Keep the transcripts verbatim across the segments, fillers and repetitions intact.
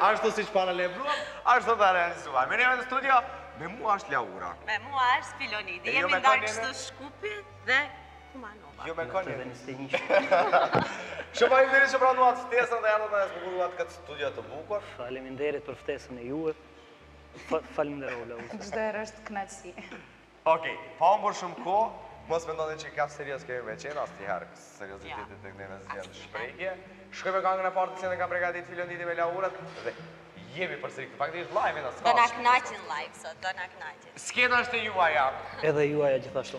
ashtu si që paralebruam, ashtu të realizuar. Me neve në studio, me mua është Laura. Me mua është Filonidi. Jemi ndarë kështu Shkupit dhe Kumanova. Jo me konin. Shumë faleminderit që pranuat ftesën dhe ardhët në zbukuruat këtë studio të bukur. Faleminderit për ftesën e juve. Faleminderit, Laura. Çdo herë është kënaqësi. Okej, pa humbur shumë kohë, mos mendoni që kaq serioz kemi me qenë asnjëherë. Serioziteti tek ne në zgjedhje shprehje. Shkojmë këngën e parë të cilën e ka përgatitur Filonidi me Laurat dhe jemi përsëri këtë faktikisht live në Do na kënaqin live sot, do na kënaqin. Skena është e juaja. Edhe juaja gjithashtu.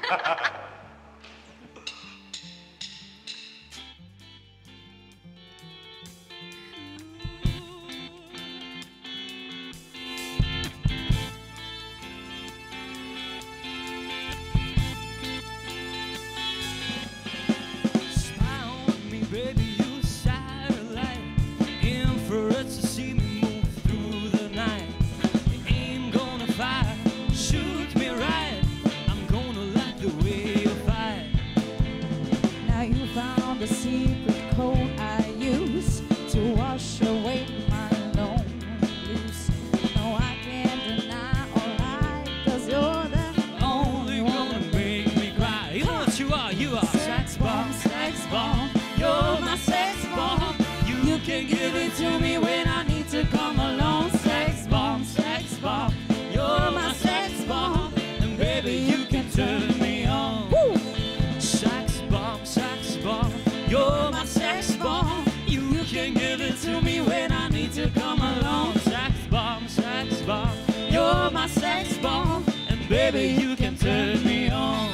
Baby, you satellite, infrared to see me move through the night. You ain't gonna fire, shoot me right. I'm gonna like the way you fight. Now you found the secret code I use to wash away my lonely blues. No, I can't deny, alright, cause you're the Only gonna make me cry. You know what you are, you are sex bomb, sex bomb. You're my sex bomb. You, you can give it to me when I need to come along. Sex bomb, sex bomb. You're my sex bomb. And baby, you can turn me on. Woo! Sex bomb, sex bomb. You're my sex bomb. You, you can give it to me when I need to come along. Sex bomb, sex bomb. You're my sex bomb. And baby, you can turn me on.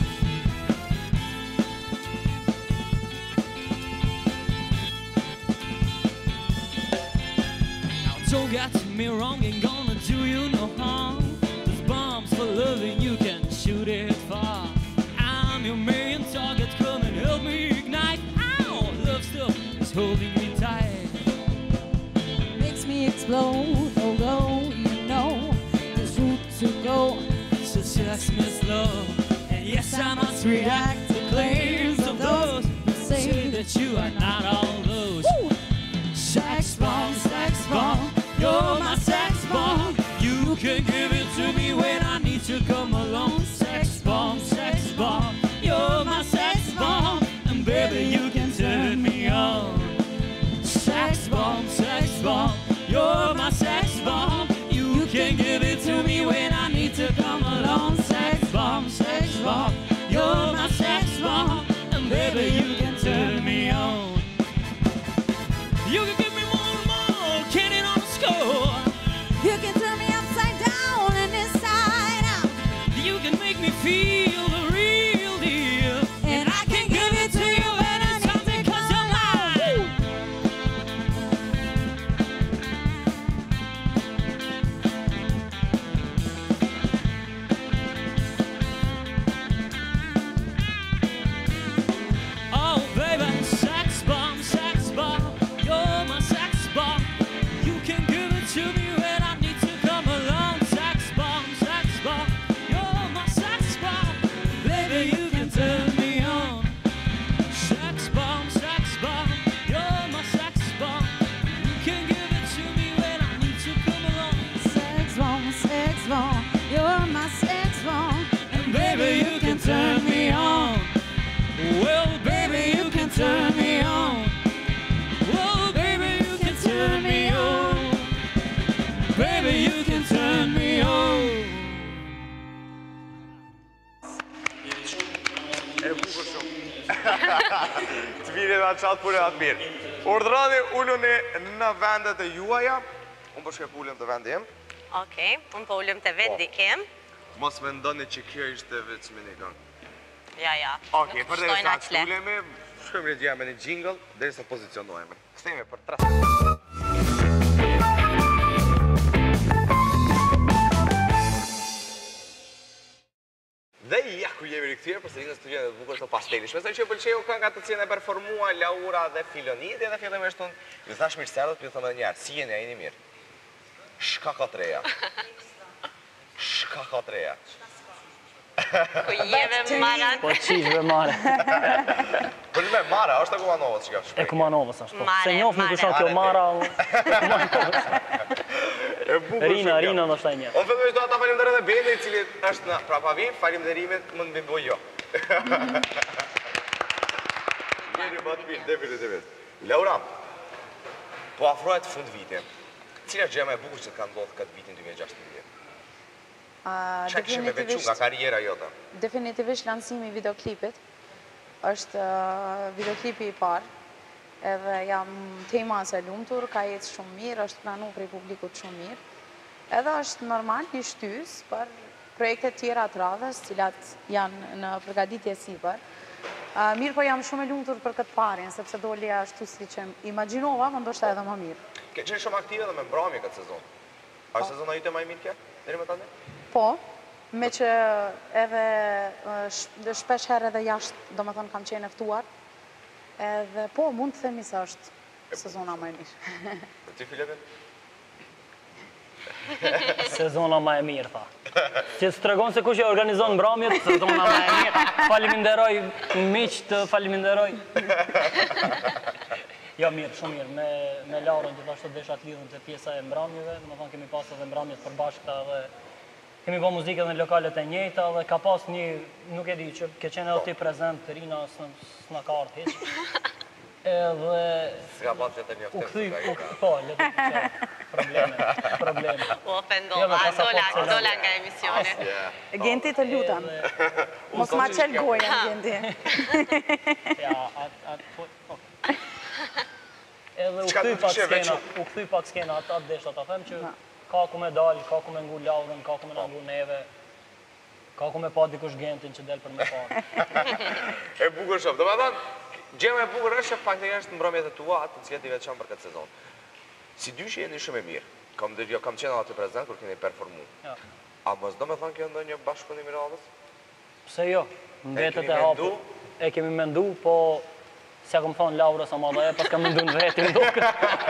Don't get me wrong, ain't gonna do you no harm. There's bombs for loving, you can shoot it far. I'm your main target, come and help me ignite. Ow, love still is holding me tight. makes me explode, although you know there's route to go. So just miss love, and yes I must react to claims of those who say that you are not all those. Woo! Sex bomb, sex bomb, you're my sex bomb. You can give it to me when I need to come along. Sex bomb, sex bomb, you're my sex bomb. And baby, you can turn me on. Sex bomb, sex bomb, you're my sex bomb. You can give it to me when I need to come along. Sex bomb, sex bomb, you're my sex bomb. And baby, you can turn me on. You can give me more and more, cannon on the score. You can turn me upside down and inside out. You can make me feel the real deal. And I can give it to you anytime because you're mine. Oh baby, sex bomb, sex bomb, you're my sex bomb. You can give it to me when I need to come along. Sex bomb, sex bomb, you're my sex bomb. Baby, you can turn me on. Sex bomb, sex bomb, you're my sex bomb. You can give it to me when I need to come along. Sex bomb, sex bomb, you're my sex bomb. And baby, you can turn me on. Well, baby, you can turn me on. Well, baby, you can turn me on. Baby, you can turn me on. E bukur shumë. Të vini dhe atë qatë pune atë mirë. Ordrani ulluni në vendet e juaja. Unë përshke po ullëm të vendi jem. Okej, unë po ullëm të vendi im. Mos me ndoni që kjo ishte veç minikon. Ja, ja. Okej, Nuk për dhe kushtojnë sa aq të le. ullemi, shkojmë regjia me një jingle, dhe sa pozicionojme. Kthehemi për tre. Dhe ja ku jemi rikthyer për sërinë në studion e bukur të Pasteli. Shpresoj që ju pëlqeu kënga të cilën e performua Laura dhe Filonidi dhe fillimisht unë ju thash mirë se erdhët, ju them edhe një herë, si jeni, a jeni mirë? Shka ka treja. Shka ka treja. Ku jeve marat. Po qishve mare. Për me Mara, është e Kumanovës që ka E shprejhje. Kumanovës është. Mare, Se njof nuk mare. është kjo Mara. E bukur Rina, shumë Rina kjo. do shta një. Unë fillimisht do ta falenderoj edhe Bendi, i cili është në prapavim, faleminderimit më në bëj jo. Njeri më të mirë, definitivisht. Laura, po afrohet fund viti. Cila gjë më e bukur që të ka ndodhur këtë vitin dy mijë e gjashtëdhjetë? Ah, Çka kishim me veçu nga karriera jote? Definitivisht lansimi i videoklipit është uh, videoklipi i parë, edhe jam tema se lumtur, ka jetë shumë mirë, është pranu prej publikut shumë mirë, edhe është normal një shtys për projekte tjera të radhës, cilat janë në përgatitje sipër. Uh, mirë po jam shumë e lumtur për këtë parin, sepse doli ashtu si që imagjinova, më ndoshta edhe më mirë. Ke qenë shumë aktive dhe me mbrëmje këtë sezon. A është sezona jote më e mirë kjo? Deri më tani? Po, me që edhe uh, sh- shpesh herë edhe jashtë, do më thonë kam qenë eftuar, edhe po, mund të themi se është sezona më e mirë. Për ti Filipin? Sezona ma e mirë, tha. Që së tregon se kush e organizon mbrëmjet, sezona ma e mirë. Faleminderoj miqt, faleminderoj. Jo, mirë, shumë mirë. Me, me Laurën gjithashtu desha të lidhën të pjesa e mbrëmjeve, do të thonë kemi pas edhe mbrëmjet përbashkëta dhe kemi bërë muzikë edhe në lokalet e njëjta dhe ka pas një, nuk e di, që ke qenë edhe ti prezent, Rina s'na ka ardhur hiç. Edhe S'ka pas vetë një u oftim. kthy, u kthy, po, le të thotë, probleme, probleme. U Jo, ofendova, me pasaport dola, se- dola nga emisioni. Genti të lutem, mos ma qel gojën, Genti. Ja, atë, atë, po, ok. Edhe u Çka kthy do të pak kishe skena, veçu? u kthy pak skena, atë atë desha ta them që ka ku me dal, ka ku me ngu Laurën, ka ku me na ngu neve, ka ku me pa dikush Gentin që del për me parë. E bukur shumë. Domethënë, gjë më e bukur është që faktikisht mbrëmjet e tua, të cilat i veçan për këtë sezon. Si dyshi jeni shumë e mirë. Kam dhe jo kam qenë aty prezant kur keni performu. Ja. A mos do me thonë kjo ndonjë bashkëpunim i radhës? Pse jo, mbetet keni e hapur. mendu? E kemi mendu, po s'ja kom thonë Laura sa ma dhe e, pas ka mendu në vetin duke.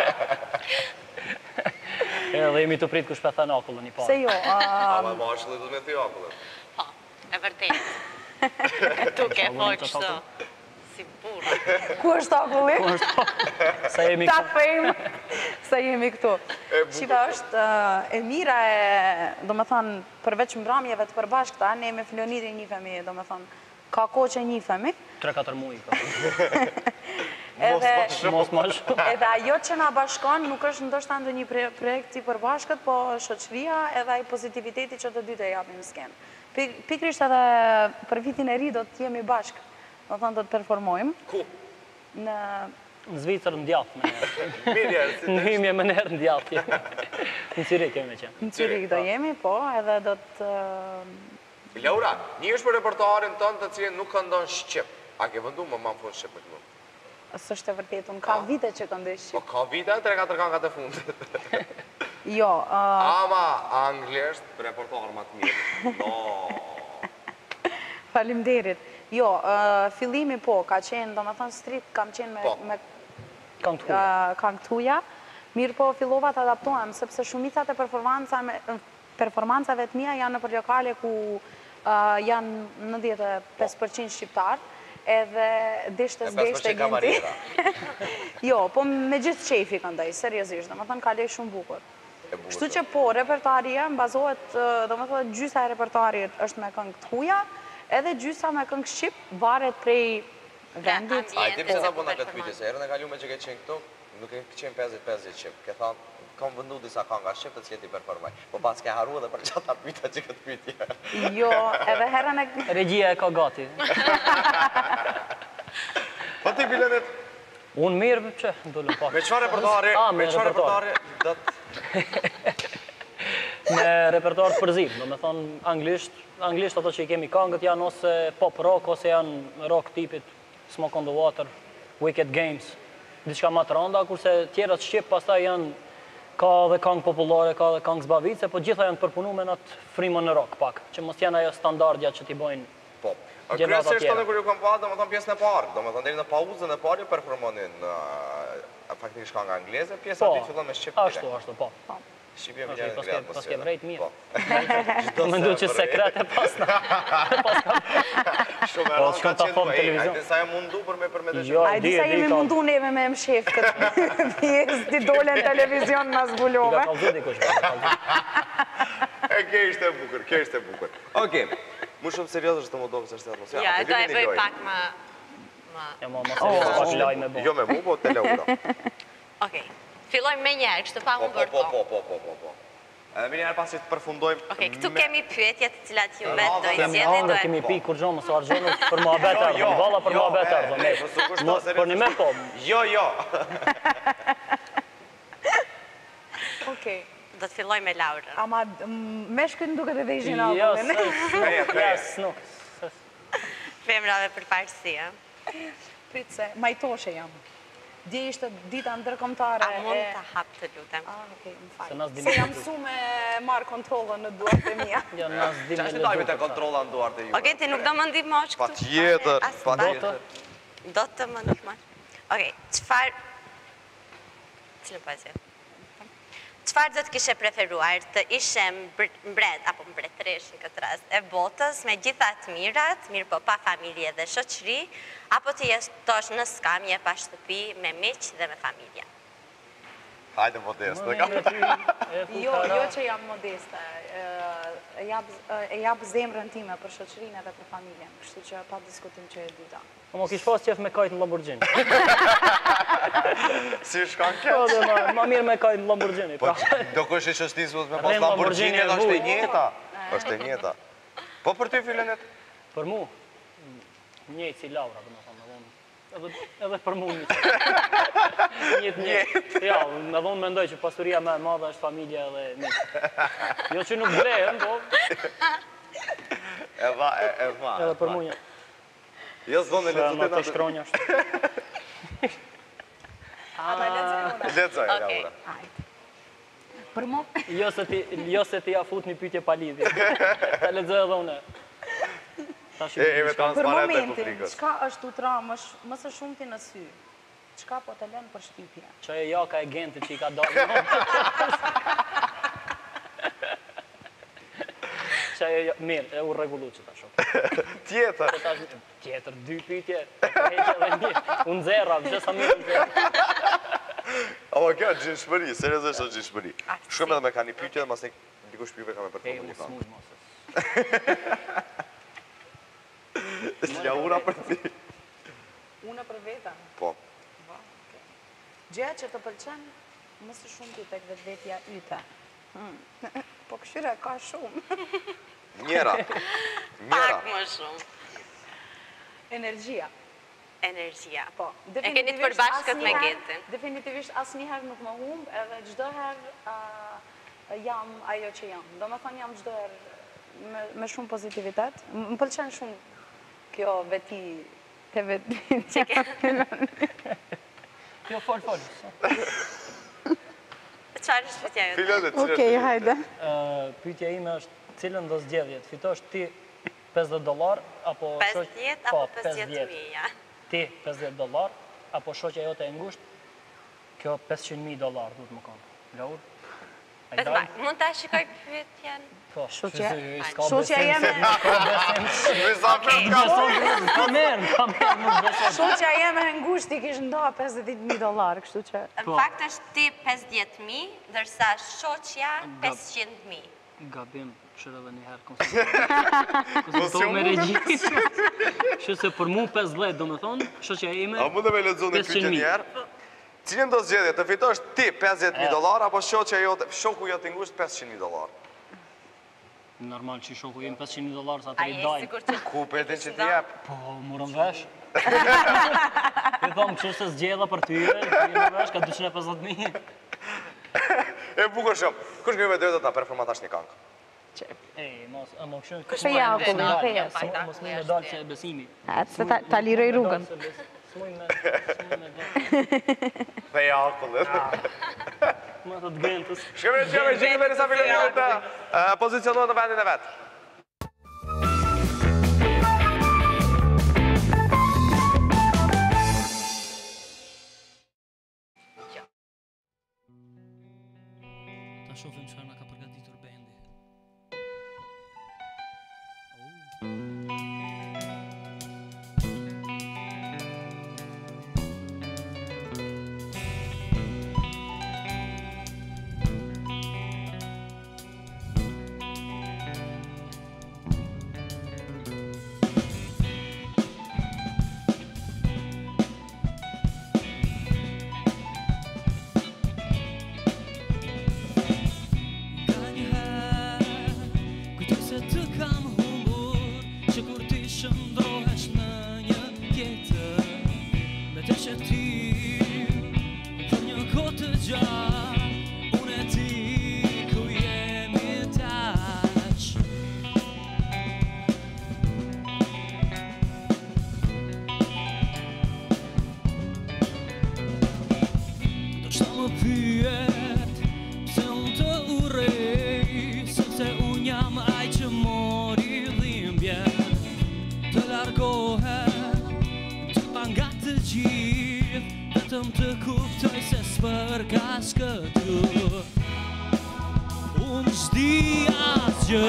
Edhe jemi të prit kush pe thënë akullën i Se parë. jo, A ah, ma mashulli do me thjo akullën. Po, e vërtet. Tu ke foj kështu. Si burra. ku është akulli? Sa jemi Ta këta. fejmë se jemi këtu. Shiva është uh, e mira e, do më thonë, përveç mbrëmjeve të përbashkëta, ne me Flonirin njifemi, do më thonë, ka ko që njifemi, tre katër muaj. po. edhe, Mos ma shumë. edhe ajo që na bashkon nuk është ndoshta ndonjë pre- projekt i përbashkët, po shoqëria edhe ai pozitiviteti që të dy të japim skenë. Pik- Pikrisht edhe për vitin e ri do të jemi bashkë, do të thonë do të performojmë Ku? në Në Zvicër në djathë me njerë. Mirë, si Në hymje me njerë në djathë. Në Cirik kemi me qenë. në Cirik do jemi, po, edhe do të Laura, një është për repertoarin tënë të cilin nuk këndon Shqip. A ke vëndu më mamë fund Shqip për këtu? së është e vërtetë, unë ka vite që këndoj Po shqip. ka vite, tre katër kangat e fundit. Jo, uh, Ama anglisht, repertoar më të mirë. No. faleminderit. Jo, uh, fillimi po, ka qenë, do më thonë street, kam qenë me, Po. me Kanë të huja. uh, këngë tuja, mirë po fillova të adaptohem, sepse shumicat e performancave, performancave të mia janë në për lokale ku uh, janë nëntëdhjetë e pesë përqind shqiptar, edhe deshte E s'deshte pesë përqind kamariera. Jo, po me gjithë qefi këndoj, seriozisht, do më thonë ka lej shumë bukur. E bukur Kështu shumë. që po, repertoaria bazohet, uh, do më thonë, gjysa e repertoarit është me këngë të huja, edhe gjysa me këngë shqip, varet prej vendit. A i tim se sa Po, bëna këtë performancë. pyetje, se erën e kalume që ke qenë këtu, nuk e qenë pesëdhjetë pesëdhjetë Shqip. Ke thonë, kam vëndu disa kanga Shqip të cilet i performaj. Po pas ke haru edhe për që ta pyta që këtë pyetje. Jo, edhe herën e... Regjia e ka gati. Po ti bilenet, Unë mirë që, ndollu pak. me qëfar repertoari, Ah, me qëfar repertoari, do të... Me repertoar të përzim, do me thonë anglisht, anglisht ato që i kemi këngët janë ose pop rock, ose janë rock tipit Smoke on the Water, Wicked Games, diçka ma të rënda, kurse tjerat shqip pastaj janë, ka dhe këngë popullore, ka dhe këngë zbavice, po gjitha janë përpunu me në atë frimën në rock pak, që mos janë ajo standardja që t'i bojnë. Po, Kryesisht tjera. tani kur ju kam pa, do më thonë pjesën e parë, do më thonë deri në pauzën e parë ju performonin faktikisht ka nga angleze, pjesa Po, aty fillon me shqip. ashtu, ashtu, po. Shqipja Okej, vjen pas ngre ke- atmosferë. pas ke vrejt mirë. Po. Më ndu që sekret e pasna. Shumë e Po, rrallë s'kam ka ta qenë fon po, ej, televizion. hajde sa e mundu për me përmendë Jo, A di di, sa di, jemi ka- mundu neve me më shef këtë pjesë, ti dole në televizion në I ka zbulove. kalzu dikush. ka kalzu. E ke ishte e bukur, ke ishte e bukur. Okej, mu shumë serios është të më do kësë është atmosfera. Ja, Hajde, do e lini bëj lojë. pak më... më... E mo, mos e vjen pak laj me bo. Jo me mu, po te Laura. Okej, fillojmë me njerë, kështu pa Po, unë po, bërë po, po, po, po, po, po. Edhe mirë njerë pasi të përfundojmë... Okej, këtu me- kemi pyetje të cilat ju vetë do i Kemi zjedhni, do angër, e... kemi pi kur gjo, mësë argjonu për mua beter, Jo, jo, valla për jo, mua beter. e, do e, me- po, s'u kushton, Mo- seriozisht. Për një me po, Jo, jo. Okej. Do të filloj me Laurën. Ama m, me shkën duket edhe ishin jo, avullin. Feje, s'nuk, feje. ja, s'nuk. Femrave për parësi, e? Prit se, majtoshe jam. Dje ishte dita ndërkombëtare. A mund e- të hap të lutem? Ah, okej, më Se fal. nas dimi Se jam të- mësu me marë kontrolën në duart e mia. Ja, nas dim Qa është të tajmet e kontrola në duart e ju? Okej, ti nuk do më ndihmosh këtu? Pa tjetër, As pa pak. tjetër. Do të më ndihmosh. Okej, çfarë... Cilën po e zgjedh? Çfarë do të kishe preferuar të ishe mbr- mbret apo mbretëresh në këtë rast e botës me gjitha të mirat, mirë po pa familje dhe shoqëri, apo të jetosh në skamje pa shtëpi me miq dhe me familje? Hajde modest, Më në një kam. me ty, e Jo, fukara. jo që jam modeste. E jap e jap zemrën time për shoqërinë edhe për familjen, kështu që pa diskutim që e dyta. Po më kish pas qef me kajt në Lamborghini. Si shkan Po, kjo? dhe ma, ma mirë me kajt në Lamborghini. Po, Pra. do kush ishë shtisë me pas Rem Lamborghini, Lamborghini e edhe është e vuj. njëta. është e njëta. Po për ty, Filenet? Për mu, njëjtë si Laura, për më thonë, edhe, edhe, edhe për mu njëtë. Njëtë njëtë. Ja, me dhonë mendoj që pasuria me e madhe është familja edhe njëtë. Jo që nuk blehen, po, E va, e, e va. edhe për mu njëtë. Jo s'done Se në lecutin të shkronja është. Ata lexojnë. Lecoj, Okej. Laura. Hajde. Për mo, Jo se ti, jo se ti ja fut një pyetje pa lidhje. Ta lexoj edhe unë. Tash E, e me për transparente momentin, publikës. çka është u tra më sh- më së shumti në sy? Çka po të lën për shtypje? që e jaka e gentit që i ka dalë. Që e ja- mirë, e u rregullu që ta shoh. Tjetër. Tash tjetër dy pyetje, e ka heqë edhe një. Unë zerra, gjithë sa mirë unë zerra. Apo kjo është gjinshmëri, seriozisht është gjinshmëri. Aftësi. Shkojmë edhe me ka një pyetje dhe mas ne dikush pyve ka me E, përkohë u një kam. smuj mos. Laura për ti. Unë për vetën. Po. Gjëja që të pëlqen më së shumti tek vetvetja yte. Hmm. Po këshyre ka shumë. Njera. Njera. Pak më shumë. Energjia. Energjia. Po, E keni të përbashkët me asnjëherë- Getin. Definitivisht asnjëherë nuk më humb, edhe çdo herë ah, jam ajo që jam. Do me thonë jam çdo herë me, me shumë pozitivitet. M- Më pëlqen shumë kjo veti te veti. Jo, fol, fol. Çfarë është pyetja jote? Filonet, cilë është? hajde. Ë, pyetja ime është cilën do zgjedhje? Të fitosh ti pesëdhjetë dollar apo shoq- pesëdhjetë po, apo pesëdhjetë mijë? Ti pesëdhjetë dollar apo shoqja jote e ngushtë? Kjo pesëqind mijë dollar duhet më kon. Laur. Ai Pesë dal. mbaj, mund ta shikoj pyetjen? Po, Shoqja- shqy- s'ka shoqja besim, jeme- se nuk ka besim. Me sa për ka Ka merë, ka merë, nuk beson. Shoqja jeme e ngushtë i kish nda pesëdhjetë mijë dollar, kështu që Në Po. fakt është ti pesëdhjetë mijë, ndërsa shoqja pesëqind mijë. Gabim, shërë edhe njëherë konsultohu me regjinë. Që se për mu pesëdhjetë, do me thonë, shoqja ime, A mund të me lexoni pesëqind pyetjen mijë. njerë? Cilën do zgjedhje, të fitosh ti pesëdhjetë mijë dollar apo shoqja jote, shoku jote i ngushtë pesëqind mijë dollar? Normal që shoku im pesëqind mijë dollar sa A të i je dajnë. sigur që... Ku petin që ti jep? Po, murëm vesh. Ti thomë që se zgjedha për ty, ti më vesh, ka dyqind e pesëdhjetë mijë. E bukur shumë. Kush nga me drejtë ta performat tash një këngë? Ej, mos, a më kështu... Kështë e jaku, me Mos feja. mos më dalë që e besimi. se ta, ta liroj rrugën. Smuj me, smuj me dalë. Dhe ja akullet. Më të të gentës. Shkëmë në qëme, gjikë dhe nisa Filonet të pozicionohet në vendin e vetë. shohim çfarë na ka përgatitur bendi. Vetëm të kuptoj se s'përkas këtu Unë s'di asgjë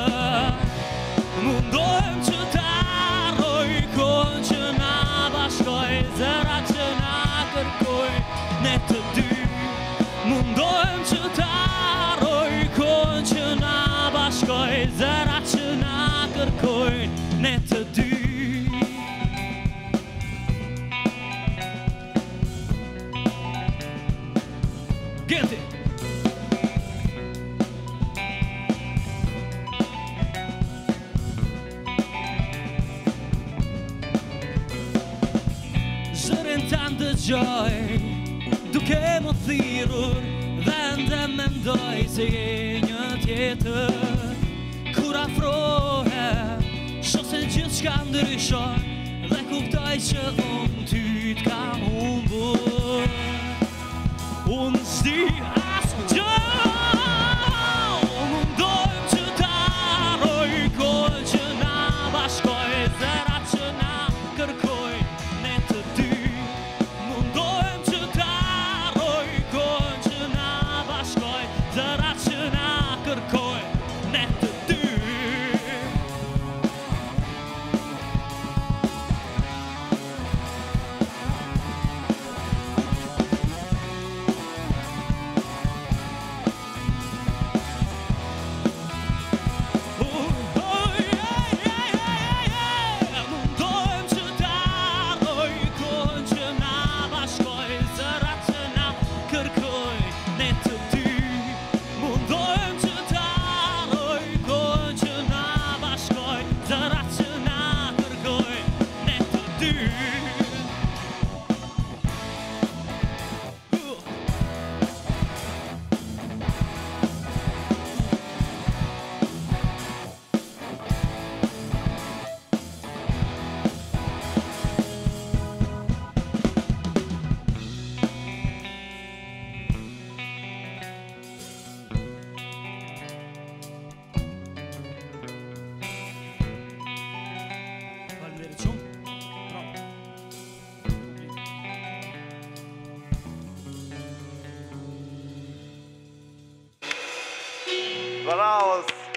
Mundohem që t'arroj kohën që na bashkoj Zërat që na kërkoj ne të dy Mundohem që t'arroj kohën që na bashkoj Zërat që na kërkoj ne të dy Get it! Zërin të ndëgjoj Duke më thirur Dhe ndë mendoj Se je një tjetër Kur afrohem Shoh se gjithë shka ndryshon Dhe kuptoj që unë ty t'kam humbur Unë s'di asgjë Mundohem që t'arroj kohën që na bashkoj Zërat që na kërkoj ne të dy Mundohem që t'arroj kohën që na bashkoj Zërat që na kërkoj ne të dy Bravo!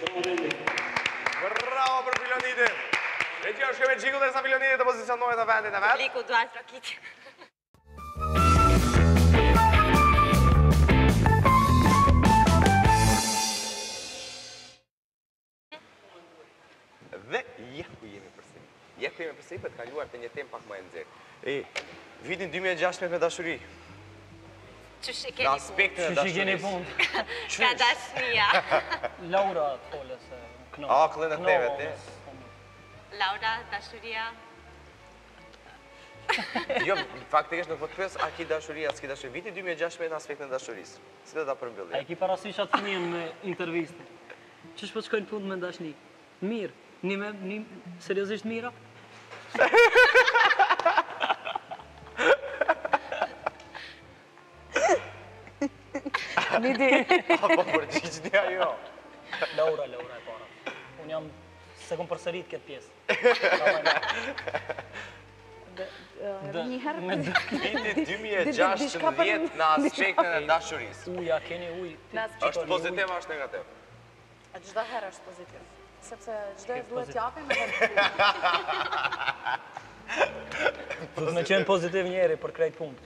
Bravo për Filonitin! Regjia është shkeme gjiku dhe sa Filonitin të pozicionohet në vendin e vetë. Publiku duan trokit. Dhe jeku jemi përsëri. Jeku jemi përsëri për të kaluar të një temë pak më e nxehtë. E, vitin dy mijë e gjashtëdhjetë me dashuri. Qysh e Në keni punë? aspektin e Qysh i keni dashurisë. punë? Ka dashnia. Laura thole se këno. A, këllën e teve, ti? Laura, dashuria. Jo, faktikisht nuk po të pyes a ki dashuri, a s'ki dashuri. Viti dy mijë e gjashtëdhjetë në aspektin e dashurisë. Si do ta A i përmbyllim? ki parasysh atë fëmijën me intervistë. Qysh po të shkojnë punë me dashni? Mirë. Një me, një seriozisht mira? Një di. Apo përgjigjdja jo. Laura, Laura e para. Unë jam se kom përsërit këtë pjesë. Një herë... Me dë- Viti dy mijë e gjashtëdhjetë në aspektin e dashurisë. Uja, keni uj. Në aspektin Është pozitiv, është negativ? Çdo herë është pozitiv. Sepse çdo e duhet t'japim edhe Do të me qenë pozitiv njeri për krejt punët.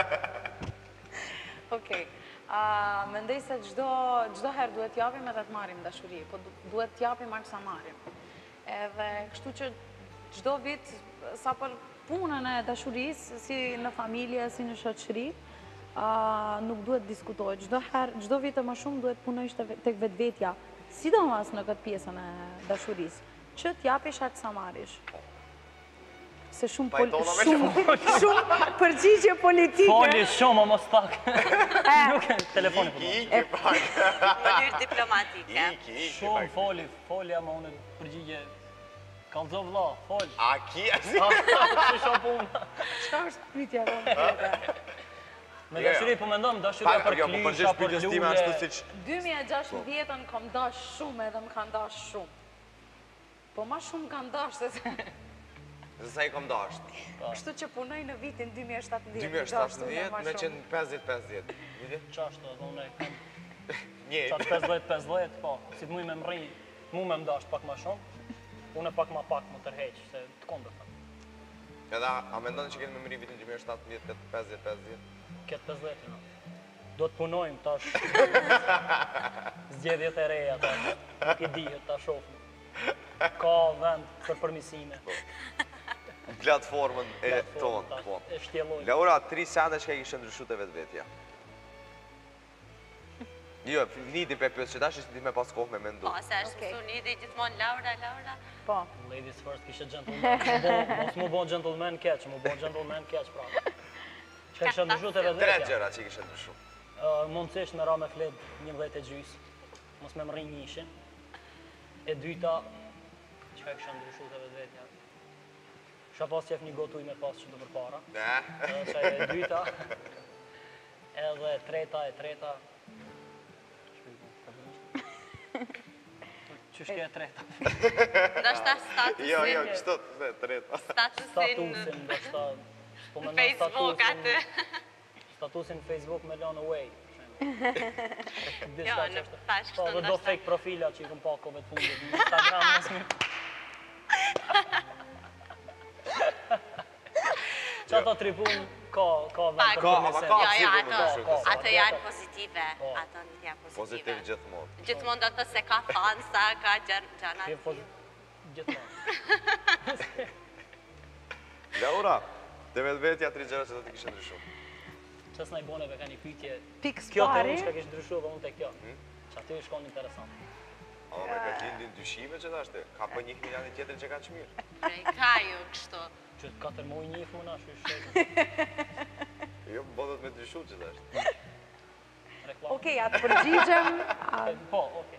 Okej. Mendoj se çdo çdo herë duhet t'japim edhe të marrim dashuri, po du- duhet t'japim aq sa marrim. Edhe kështu që çdo vit sa për punën e dashurisë, si në familje, si në shoqëri, a, nuk duhet diskutohet. Çdo herë, çdo vit e më shumë duhet punojsh te- tek vetvetja, sidomos në këtë pjesën e dashurisë, që t'japish aq sa marrish. Se shumë pol- Pajtona me shumë shumë përgjigje politike. Foli shumë, o mos pak. Nuk e telefoni për Iki, iki, pak. Mënyrë diplomatike. Iki, iki, Shumë pak. foli, foli ama unë përgjigje. Kalzo vlla, fol. A ki, Që shumë punë. Çka është pyetja konkrete? Me dashuri po mendom, dashuria Pak, për jo, po klisha, përgjesh për pyetjes time ashtu lule. siç dy mijë e gjashtëdhjetën kam dash shumë edhe më kanë dash shumë. Po ma shumë kanë dash se se... se sa i kom dasht. Kështu që punoj në vitin dy mijë e shtatëdhjetë. dy mijë e shtatëdhjetë me qenë pesëdhjetë pesëdhjetë. Vidi? Qashtu, edhe unë e kam Një. qatë pesëdhjetë pesëdhjetë, po. Si të muj me mri, mu me mdasht pak ma shumë, unë pak ma pak më tërheq, se të kondër thëmë. Edhe a mendoni që keni me mri vitin dy mijë e shtatëdhjetë, këtë pesëdhjetë pesëdhjetë? Këtë pesëdhjetë, no. Do të punojmë tash zgjedhjet e reja, tash. Nuk i dihet, ta shofëm. Ka vend për përmisime. Platformën e Platformën, tonë, tash, po. E shtjellojmë. Laura, tri sende që ka kishë ndryshu të vetë vetja. Jo, nidi pe pyes që tash është ti me pas kohë me mendu. Po, se është mësu një dhe gjithmonë Laura, Laura. Po. Ladies first kishe gentleman. Mo- Mos mu bon gentleman catch, mu bon gentleman catch pra. Çka kishe ndryshu të vetë Tre vetja? gjëra që kishë ndryshu. Uh, mundësisht me ra me flet njëmbëdhjetë e gjys, mos me mëri njëshin. E dyta, çka kisha ndryshu të vetë vetja? Kisha pas qef një gotuj me pas që të përpara. Ne? Edhe që e dyta, edhe e treta, e treta. Që shke e treta? Do shta statusin. Jo, jo, kështu të treta. Statusin Statusin, do shta... po në mendon Facebook statusin- atë. Statusin Facebook me lon away. Jo, në tash Po, kështu dhe do ndoshta. fake profila që i këm pa kove të fundit në Instagram nësmi. Që ato tri punë ka, ka vend Pak. për Ka, ama përmirësim. ka. Jo, jo, sigurt ato, ndryshu, ka, ato ka. janë pozitive. Po. Ato nuk janë pozitive. Pozitiv gjithmonë. Gjithmonë do të se ka fansa, ka gjën- gjana. Ti po gjithmonë. Laura, të vetë vetja tri gjëra që do të kishë ndryshu. Qës na i boneve ka një pytje. Pikë Kjo të spari. unë që ka kishë ndryshu dhe unë të kjo. Që aty shkon interesant. Ama me ka lindin dyshime që dashte, ka për një milioni tjetër që ka që mirë. Prej ka ju kështu. Që katër muj një funa, shu shqe. Jo, më bodot me dyshu që dashte. Reklam. Okej, atë përgjigjem. a, Po, okej.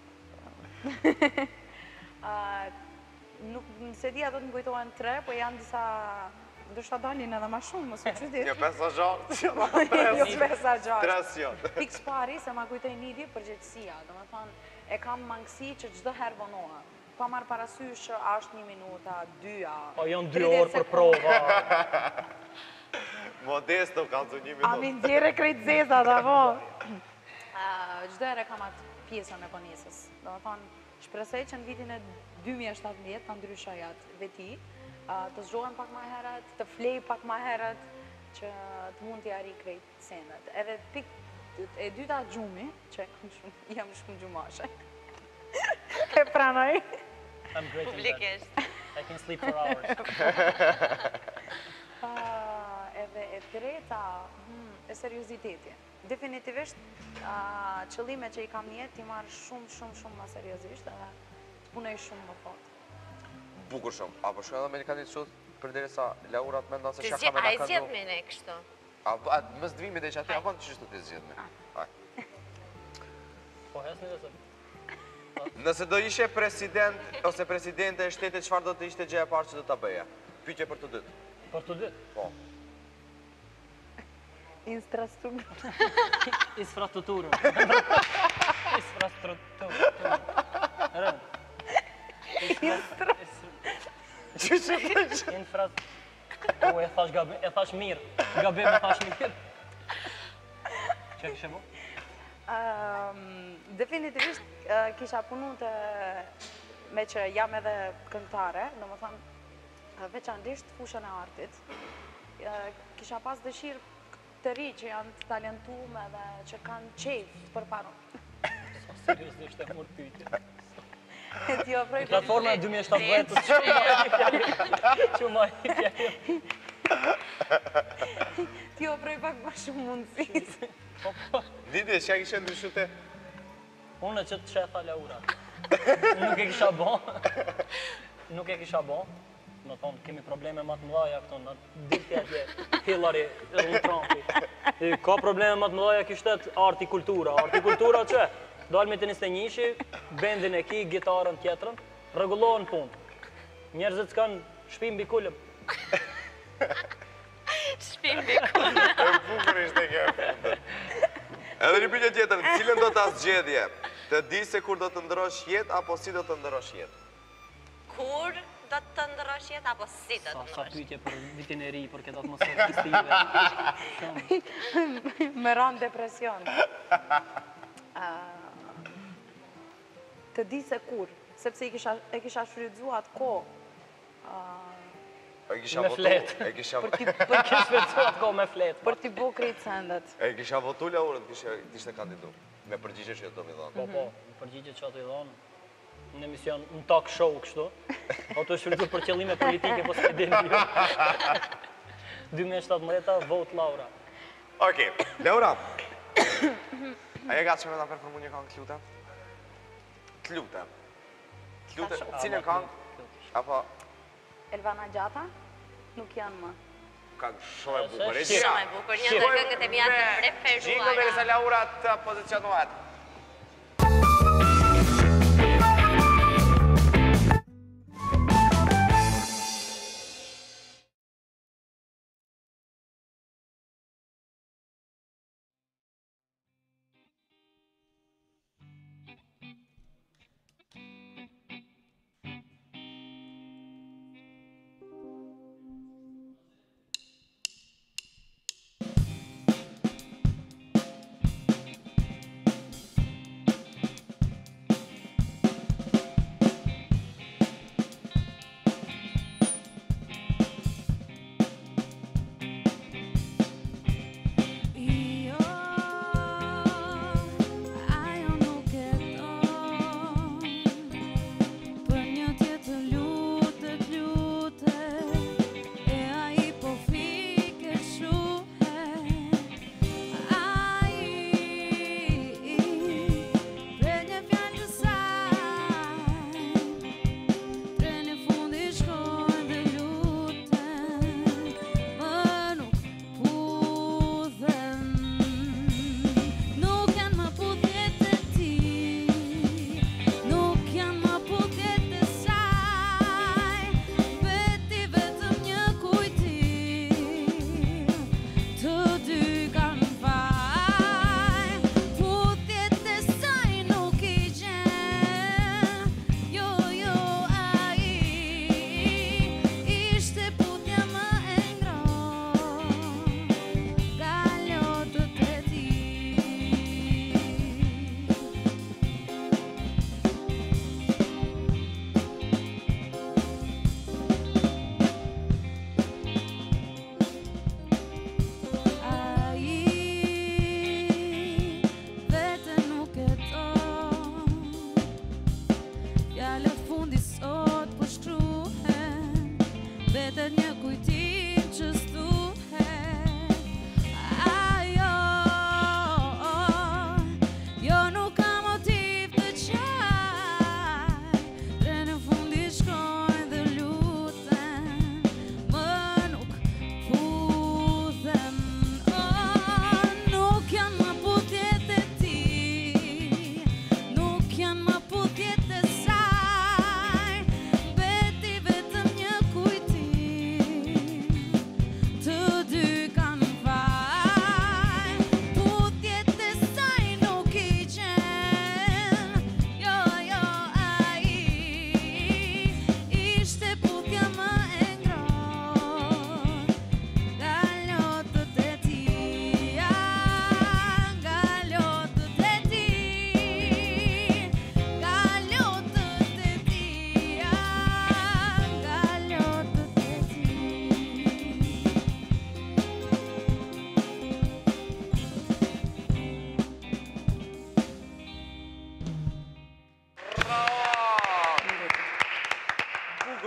a, Nuk se di ato të më kujtohen tre, po janë disa... Ndoshta dalin edhe ma shumë, mos u qytet. Një pesa gjatë, që ma Jo tres. pesa gjatë. Tres janë. Pikë spari se ma kujtoj nidi përgjithësia, do me thonë, e kam mangësi që çdo herë vonoha. Pa marrë parasysh që është një minuta, dyja. Po, janë dy tridhjetë orë për sekondë. prova. Modesto, ka të një A minutë. mi ndjere krejt zeza, da po. Çdo herë kam atë pjesën e konesës. Do me thonë, shpresoj që në vitin e dy mijë e shtatëdhjetë ta ndryshoj atë veti, a, të zgjohem pak ma herët, të flej pak ma herët, që të mund t'i arri krejt sendet. Edhe pik e dyta gjumi, që kam shumë, jam shumë gjumashe. E pranoj. I'm great in bed. Publikisht. I can sleep for hours. Ah, edhe e treta, hmm, e serioziteti. Definitivisht, ah, qëllime që i kam në jetë, ti marrë shumë, shumë, shumë më seriozisht, edhe të punoj shumë më fort. Bukur shumë. Apo shkoj edhe me një kandidat shut, për deri sa Laura të mendon se Të çka ka zgjedh, me a na i kandu. zgjedh me ne kështu. A a mos dvimi dhe që aty apo çështë të zgjedh me. Haj. Po, hesni dhe se. Nëse do ishe president ose presidente e shtetit, çfarë do të ishte gjëja e parë që do ta bëja? Pyetje për të dytë. Për të dytë. Po. Infrastrukturë. Infrastrukturën. Infrastrukturën. Rëm. Çështë të Infra... thash gabim, e thash mirë. Gabim e thash mirë. Çe kishe bu? Ehm, Definitivisht eh, kisha punu të me që jam edhe këngëtare, do më thonë eh, veçanërisht fushën e artit. Eh, Kisha pas dëshirë të ri që janë të talentume dhe që kanë qejf për paron. Seriozisht e mor pyetje. Ti ofroj Platforma e dy mijë e shtatëdhjetë që më i fjalë. Ti ofroj pak më shumë mundësi. Didi, çka kishe ndryshu ti? Unë që të shetha Laura. Nuk e kisha bo. Nuk e kisha bo. Më thonë, kemi probleme më të mëdhaja këto, në dikti atje, Hillary, edhe Trumpi. Ka probleme më të mëdhaja kishtet arti kultura. Arti kultura që? Dalmi të njëste njëshi, bendin e ki, gitarën tjetërën, rregullohen punë. Njerëzit s'kanë shpim bikulëm. Shpim bikulëm. E bukur ishte kjo. Edhe një pyetje tjetër, cilën do ta zgjedhje? Të di se kur do të ndrosh jetë apo si do të ndrosh jetë? Kur do të ndrosh jetë apo si do të Sa ndrosh? pyetje për vitin e ri, për këtë atmosferë festive. Me ranë depresion. Ah, Të di se kur, sepse i kisha, e kisha shfrytzu atë ko E kisha Me votu, flet. e kisha për t'i Për kështë shpecuat ko me fletë. për t'i bu krejt sendet. e kisha votu Laurën, kishe ishte kandidu. Me përgjigje që do mi dhonë. Po, po, në përgjigje që ato i dhonë, në emision, në talk show kështu, ato e shfrytzu për qëllime politike, po s'ke din ju. dy mijë e shtatëdhjetë, vote Laura. Okej, Laura. A je gatë që me ta performu një këngë, t'lutem? T'lutem. T'lutem, cilën këngë? Apo Elvana Gjata, nuk janë më. këngë shumë e bukur. Shqip. Shumë e bukur, një ndër këngët e mia të Gjingo dhe preferuara. Laura të pozicionuat.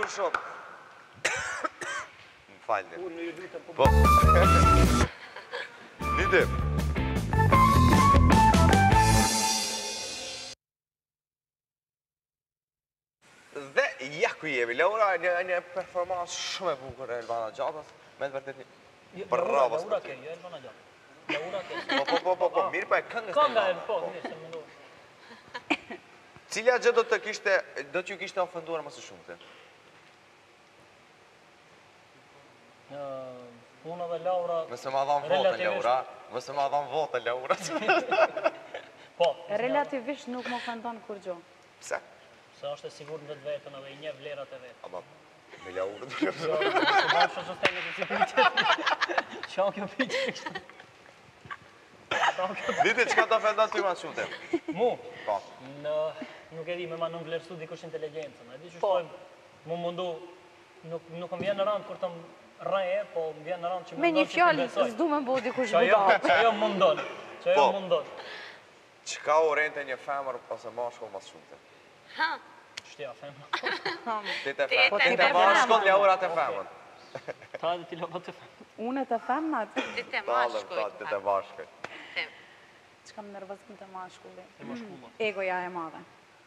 shumë shumë. Më falni. Unë ju lutem po. Po. Lidi. Dhe ja ku jemi, Laura, një, një performansë shumë e bukur e Elvana Gjatës, me të vërtet një... Bravo, Laura ke, jo Elvana Gjatë. Laura ke. Po, po, po, po, po, mirë pa e këngës të Kënga e, Elvana. po, mirë, se më ndohë. Cilja gjë do të kishte, do t'ju kishte ofenduar më së shumte? Unë dhe Laura... Nëse ma dhanë vote, Laura, nëse ma dhanë vote, Laura. Po. Relativisht nuk më ofendon kur gjo. Pse? Se është e sigur në vetë vetën edhe i një vlerat e vetë. Ama, me Laura të Jo, se bashkë është të në kësi pyqe. Qa kjo pyqe kështë? Dite, qka të ofendon ty ma shumte? Mu? Po. Në, nuk e di me ma në vlerësu dikush inteligencën. E di që shtojmë, mu mundu, nuk, nuk më vjen në randë kur të më rreje, po më vjen në randë që më Me një ndonë që të fjallë, besoj. s'du me bo dikush Qa jo, budal. qa jo mundon, qa jo Po. mundon. Qka u rente një femër ose mashkull më shumte? Ha, Shtja, femë. Ti të Ti femër, te ti të femër. mashkull, Laura të femër. Ta edhe ti lopat të femë. Unë të femnat, ti te Talëm, mashkuj. ta, ti të bashkull. që kam nervozim të mashkulli. E mashkulla. Egoja e madhe.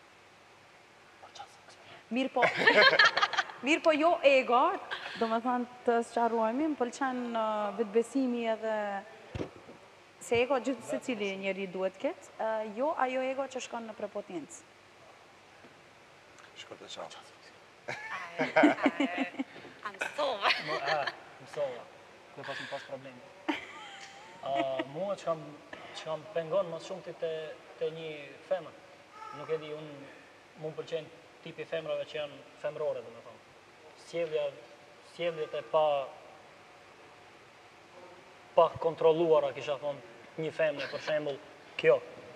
Mirë po, mirë po jo ego, do me thënë të sqaruajmi, më pëlqen uh, vetbesimi edhe se ego gjithë se cili njeri duhet ketë, uh, jo ajo ego që shkon në prepotencë. Shkur të qatë. A mësove. Më, e, mësova. Kërë pas më pas problemi. Uh, mua që kam, që kam pengon më shumë të, të, të një femër. Nuk e di, unë mu më pëlqen tipi femrave që janë femrore, dhe me thonë. Sjellja, sjelljet e pa, pa kontrolluara, kisha thonë një femre, për shembull, kjo.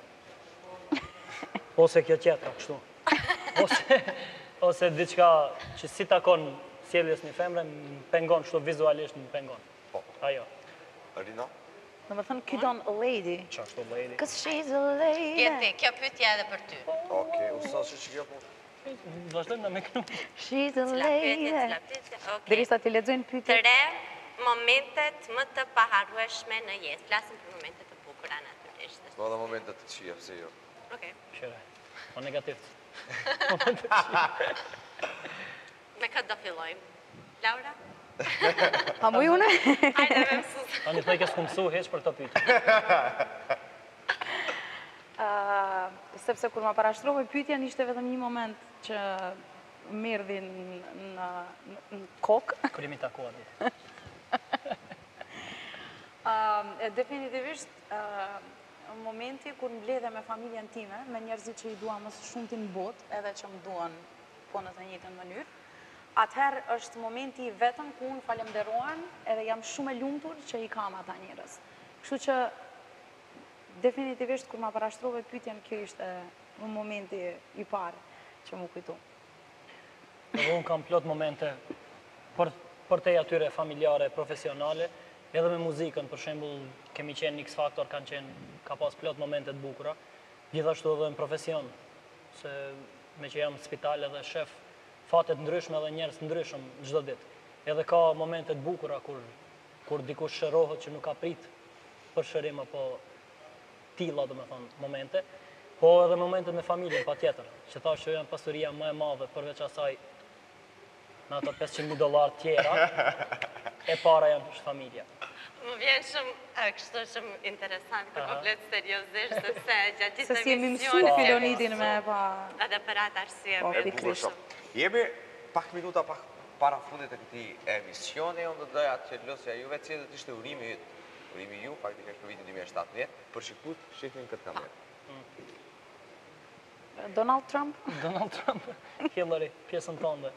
Ose kjo tjetra, kështu. Ose, ose diçka që si takon sjelljes një femre, më pengon, kështu vizualisht më pengon. Po. Ajo. Rina? Do me thënë, kyt on a lady. Qa kështu lady? Cause she's a lady. Jeti, kjo pytja edhe për ty. Oke, u sa që që kjo po? Vazhdojmë në me kënu. She's a Cila pyetje, cila lady. pyetje, okej. Derisa ti lexojnë Të pyetje. re, momentet më të paharrueshme në jetë. Flasim për momentet të bukura natyrisht. Do dhe momentet të qia, pse jo? Okej. Shire, o negativt. Me këtë do fillojmë. Laura? A mu june? Hajde me mësus. Ani thaj ke s'ku mësu heq për të pyetje. Uh, sepse kur ma parashtrove pyetjen ishte vetëm një moment që merdhi në, në, në kokë. Kër jemi takua ditë. Uh, definitivisht, uh, në momenti kur mbledhe me familjen time, me njerëzit që i dua më së shumti në botë, edhe që më duan po në të njëjtën mënyrë, atëherë është momenti i vetëm ku unë falemderohen edhe jam shumë e lumtur që i kam ata njerëz. Kështu që definitivisht kur ma parashtrove pyetjen, kjo ishte në momenti i parë që mu kujtu. Edhe unë kam plot momente për, për te atyre familjare, profesionale, edhe me muzikën, për shembull, kemi qenë X Factor, kanë qenë, ka pas plot momente të bukura, gjithashtu edhe në profesion, se me që jam në spital edhe shef fatet ndryshme dhe njerëz ndryshëm çdo ditë. Edhe ka momente të bukura kur, kur dikush shërohet që nuk ka prit për shërim apo tilla, do me thonë, momente, po edhe momentet me familjen, pa tjetër, që thash që janë pasuria më e madhe, përveç asaj në ato pesëqind mijë dollar tjera, e para janë është familja. Më vjen shumë, e, kështu shumë interesant, për komplet seriozisht, sepse gjatë gjithë Se si jemi mësu emisionit Filonidin me pa... edhe për atë arsye. Po, me- E bukur shumë. Jemi pak minuta pak para fundit të këtij emisioni, unë do doja të losja juve cilë të ishte urimi yt. Urimi ju, faktikisht për vitin dy mijë e shtatëdhjetë, për shikut shihnin këtë kamerë. Donald Trump? Donald Trump, Hillary, pjesën tonë.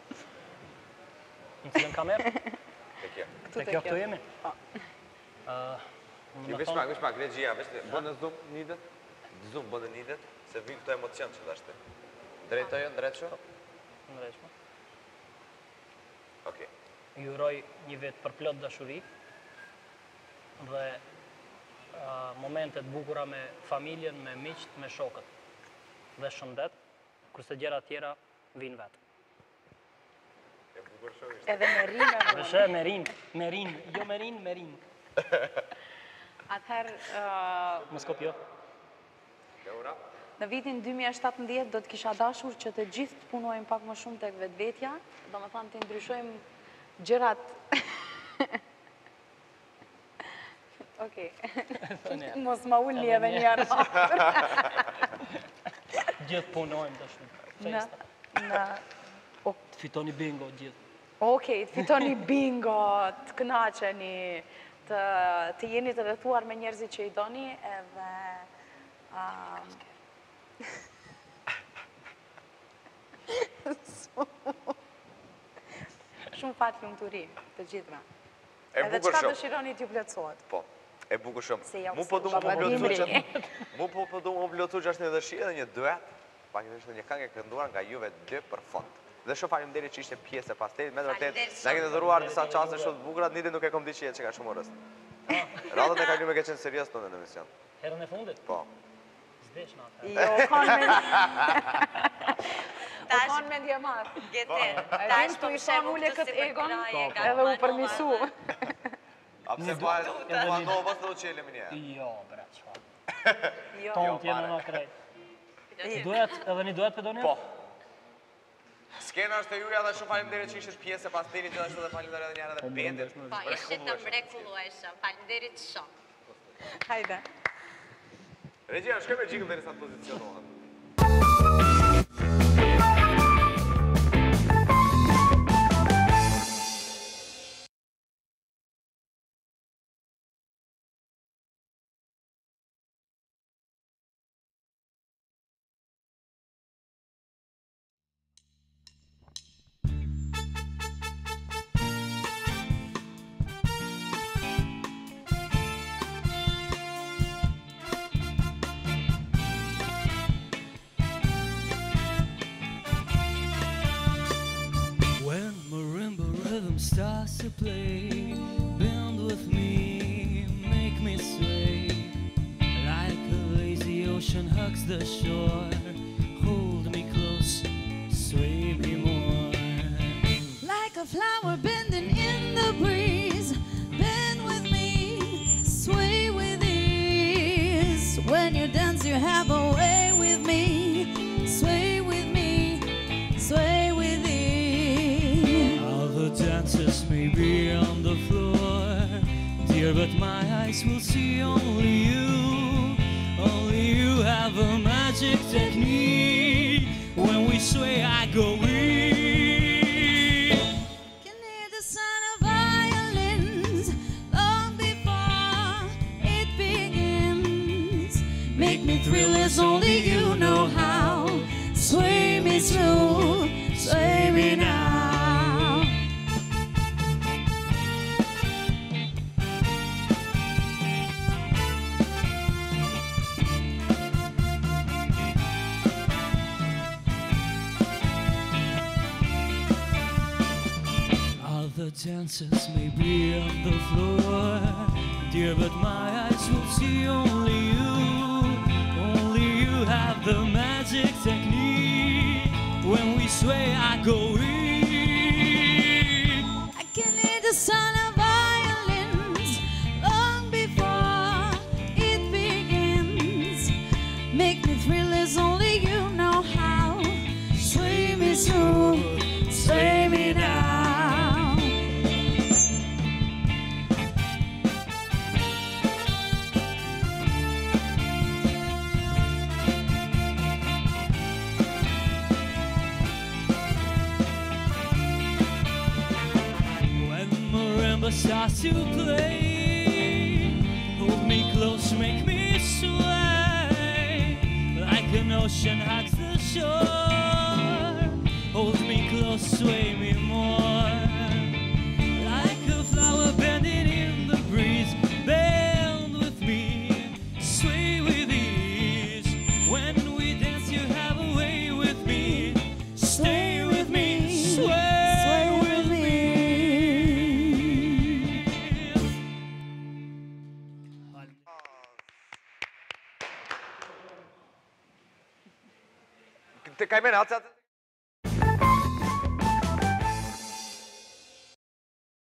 Në cilën kamerë? Te kjo. Te kjo këtu jemi? Po. Uh, Ju veç pak, veç pak, regjia, veç bënë zoom nidet, zoom bënë nidet, se vijnë këto emocion që dashte. Drejt të jo, drejt që? Në rejshme. Okej. Ju uroj një vit për plot dashuri dhe uh, momentet bukura me familjen, me miqt, me shokët dhe shëndet, kurse gjëra tjera vinë vetë. Edhe me rime. Vëshë Merin, Merin, jo Merin, Merin. Atëherë, ë, Mos kopjo. në vitin dy mijë e shtatëmbëdhjetë do të kisha dashur që të gjithë të punojmë pak më shumë tek vetvetja, domethënë të ndryshojmë gjërat. Okej. Mos ma ulni edhe një herë. Gjithë punojmë të shumë. Në, në, Të fitoni bingo gjithë. Okej, të fitoni bingo, të kënaqeni, të, të jeni të rrethuar me njerëzit që i doni, edhe... Um, shumë fat lumturi të gjithëve. E Edhe bukur çka shumë. dëshironi t'ju plotësohet. Po, e bukur shumë. Se ja Mu po du usu, më baba plotësu Dimri. që... Mu po po du më plotësu që është një dëshirë dhe një duet. Pak është një këngë e kënduar nga juve dy për fond. Dhe shumë faleminderit që ishte pjesë e pastelit, me të vërtet, Faleminderit na keni shumë. dhuruar disa çaste shumë të bukura, niti nuk e kom di që jetë që ka shumë orës. Radhët e kalume ke qenë serios tonë në emision. Herën e fundit? Po. Zdesh në atë. Jo, kanë me... O Tash- kanë me ndje marë. Gjeter, E tash din po tu i shemë thamë ule këtu këtë si për egon, kraje, ka edhe u Manova, përmisu. A pse po e po ando vës do qelem një. Jo, bre, çfarë. Jo, Tonë t'jenë në krejt. Duet, edhe një duet pëdoni? Po. Skena është e juja dhe shumë faleminderit që ishte pjesë e pastelit, gjithashtu dhe faleminderit edhe një herë edhe bendit. Po, ishit të mrekullueshëm. Faleminderit shumë. hajde. Regjia, shkoj me gjikëm dhe njësa të pozicionohet. When marimba rhythm starts to play, bend with me, make me sway. Like a lazy ocean hugs the shore, hold me close, sway me more. Like a flower bending in the breeze, bend with me, sway with ease. When you dance, you have a way with me, sway with me, sway with ease. Other dancers may be on the floor, dear, but my eyes will see only you. Only you have a magic technique. When we sway, I go weak. Can hear the sound of violins long before it begins. Make me thrill as only you know how. Sway me slow, sway me now. Other dancers may be on the floor, dear, but my eyes will see only you. Only you have the magic technique. When we sway, I go weak. I can hear the sound of violins long before it begins. Make me thrill as only you know how. Sway me slow, sway me now. When marimba starts to play, hold me close, make me sway. Like an ocean hugs the shore, hold me close, sway me more. Like a flower bending in the breeze, bend with me, sway with ease. When we dance, you have a way with me. Stay with me, sway with me. Te kaj mene, atë